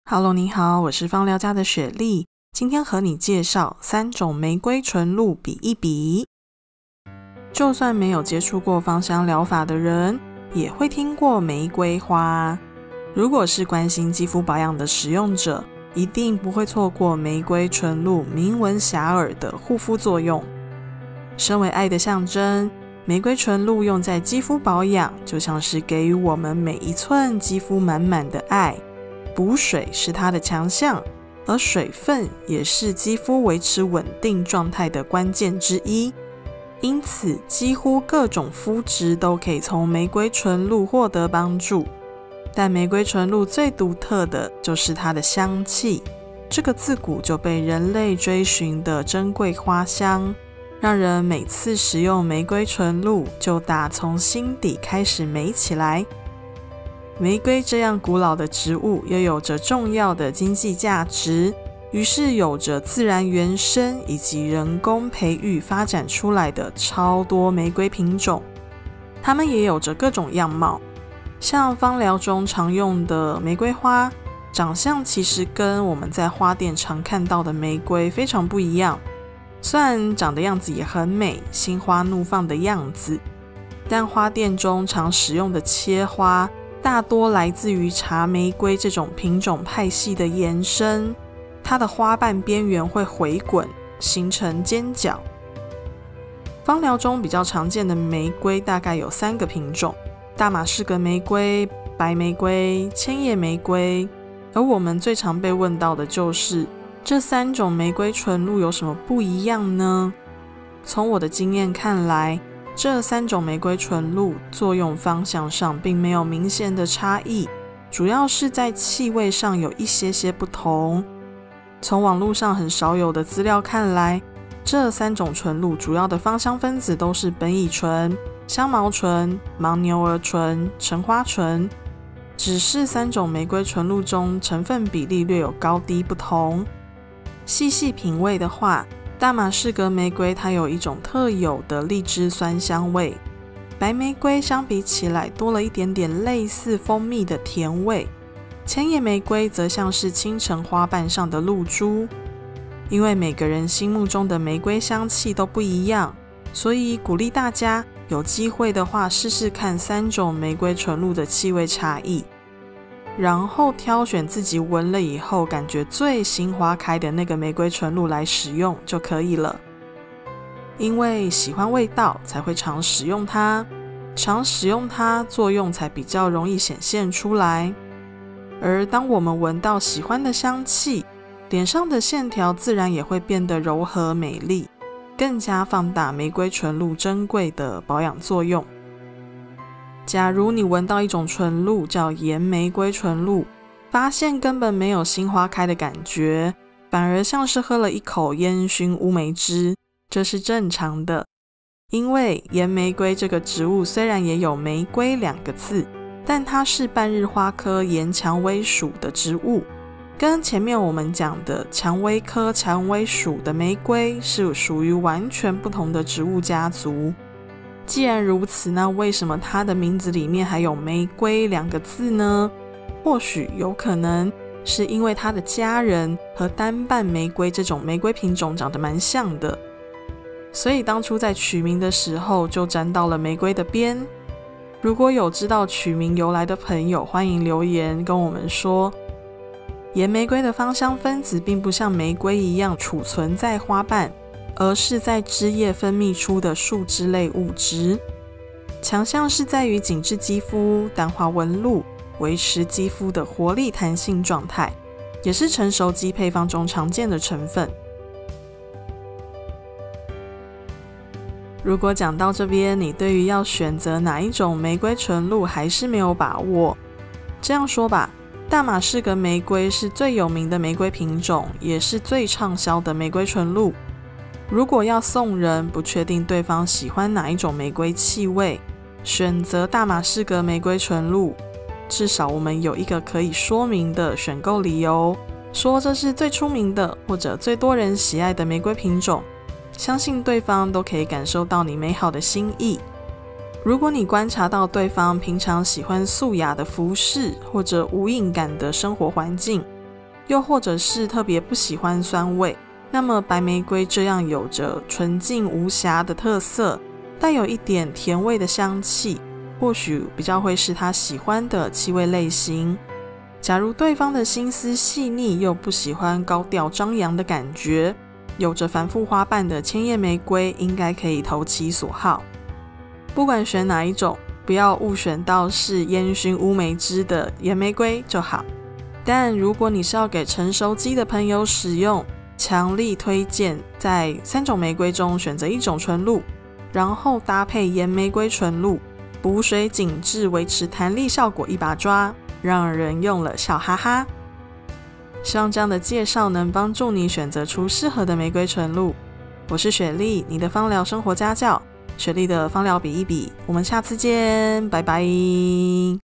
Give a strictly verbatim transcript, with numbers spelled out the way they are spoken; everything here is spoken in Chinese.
Hello， 你好，我是芳疗家的雪莉，今天和你介绍三种玫瑰纯露比一比。就算没有接触过芳香疗法的人，也会听过玫瑰花。如果是关心肌肤保养的使用者，一定不会错过玫瑰纯露名闻遐迩的护肤作用。身为爱的象征，玫瑰纯露用在肌肤保养，就像是给予我们每一寸肌肤满满的爱。补水是它的强项，而水分也是肌肤维持稳定状态的关键之一。因此，几乎各种肤质都可以从玫瑰纯露获得帮助。但玫瑰纯露最独特的就是它的香气，这个自古就被人类追寻的珍贵花香，让人每次使用玫瑰纯露就打从心底开始美起来。玫瑰这样古老的植物又有着重要的经济价值，于是有着自然原生以及人工培育发展出来的超多玫瑰品种，它们也有着各种样貌。像芳疗中常用的玫瑰花，长相其实跟我们在花店常看到的玫瑰非常不一样，虽然长的样子也很美，心花怒放的样子，但花店中常使用的切花大多来自于茶玫瑰这种品种派系的延伸，它的花瓣边缘会回滚，形成尖角。芳疗中比较常见的玫瑰大概有三个品种：大马士革玫瑰、白玫瑰、千叶玫瑰。而我们最常被问到的就是这三种玫瑰纯露有什么不一样呢？从我的经验看来，这三种玫瑰纯露作用方向上并没有明显的差异，主要是在气味上有一些些不同。从网络上很少有的资料看来，这三种纯露主要的芳香分子都是苯乙醇、香茅醇、牻牛儿醇、橙花醇，只是三种玫瑰纯露中成分比例略有高低不同。细细品味的话，大马士革玫瑰它有一种特有的荔枝酸香味，白玫瑰相比起来多了一点点类似蜂蜜的甜味，千叶玫瑰则像是清晨花瓣上的露珠。因为每个人心目中的玫瑰香气都不一样，所以鼓励大家有机会的话试试看三种玫瑰纯露的气味差异，然后挑选自己闻了以后感觉最心花开的那个玫瑰纯露来使用就可以了。因为喜欢味道才会常使用它，常使用它作用才比较容易显现出来。而当我们闻到喜欢的香气，脸上的线条自然也会变得柔和美丽，更加放大玫瑰纯露珍贵的保养作用。假如你闻到一种纯露叫岩玫瑰纯露，发现根本没有新花开的感觉，反而像是喝了一口烟熏乌梅汁，这是正常的。因为岩玫瑰这个植物虽然也有玫瑰两个字，但它是半日花科岩蔷薇属的植物，跟前面我们讲的蔷薇科蔷薇属的玫瑰是属于完全不同的植物家族。既然如此，那为什么它的名字里面还有玫瑰两个字呢？或许有可能是因为它的家人和单瓣玫瑰这种玫瑰品种长得蛮像的，所以当初在取名的时候就沾到了玫瑰的边。如果有知道取名由来的朋友，欢迎留言跟我们说。岩玫瑰的芳香分子并不像玫瑰一样储存在花瓣，而是在枝叶分泌出的树脂类物质，强项是在于紧致肌肤、淡化纹路，维持肌肤的活力弹性状态，也是成熟肌配方中常见的成分。如果讲到这边，你对于要选择哪一种玫瑰纯露还是没有把握，这样说吧，大马士革玫瑰是最有名的玫瑰品种，也是最畅销的玫瑰纯露。如果要送人，不确定对方喜欢哪一种玫瑰气味，选择大马士革玫瑰纯露，至少我们有一个可以说明的选购理由，说这是最出名的或者最多人喜爱的玫瑰品种，相信对方都可以感受到你美好的心意。如果你观察到对方平常喜欢素雅的服饰或者无印感的生活环境， 又或者是特别不喜欢酸味，那么白玫瑰这样有着纯净无瑕的特色，带有一点甜味的香气，或许比较会是他喜欢的气味类型。假如对方的心思细腻，又不喜欢高调张扬的感觉，有着繁复花瓣的千叶玫瑰应该可以投其所好。不管选哪一种，不要误选到是烟熏乌梅汁的岩玫瑰就好。但如果你是要给成熟肌的朋友使用，强力推荐在三种玫瑰中选择一种纯露，然后搭配岩玫瑰纯露，补水紧致，维持弹力效果一把抓，让人用了笑哈哈。希望这样的介绍能帮助你选择出适合的玫瑰纯露。我是雪莉，你的芳疗生活家教，雪莉的芳疗比一比，我们下次见，拜拜。